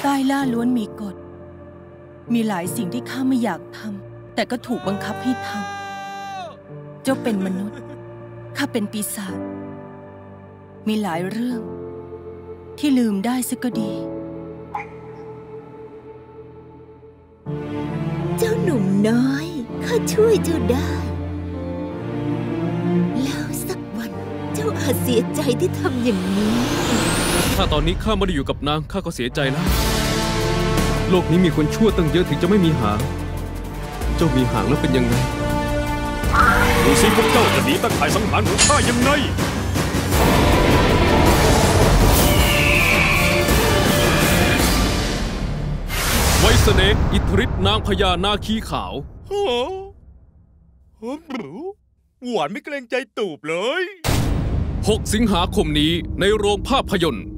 ใต้ล่าล้วนมีกฎมีหลายสิ่งที่ข้าไม่อยากทำแต่ก็ถูกบังคับให้ทำเจ้าเป็นมนุษย์ข้าเป็นปีศาจมีหลายเรื่องที่ลืมได้ซะก็ดีเจ้าหนุ่มน้อยข้าช่วยเจ้าได้แล้วสักวันเจ้าอาจเสียใจที่ทำอย่างนี้ถ้าตอนนี้ข้าไม่ได้อยู่กับนางข้าก็เสียใจแล้วโลกนี้มีคนชั่วตั้งเยอะถึงจะไม่มีหางเจ้ามีหางแล้วเป็นยังไงดูสิพวกเจ้าจะหนีตะข่ายสังหารของข้ายังไงไวสเนกอิทธิฤทธิ์นางพญานาคีขาวหวานไม่เกรงใจตูบเลย 6 สิงหาคมนี้ในโรงภาพยนตร์